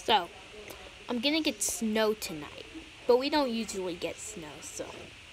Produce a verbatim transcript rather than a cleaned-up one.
So, I'm gonna get snow tonight, but we don't usually get snow, so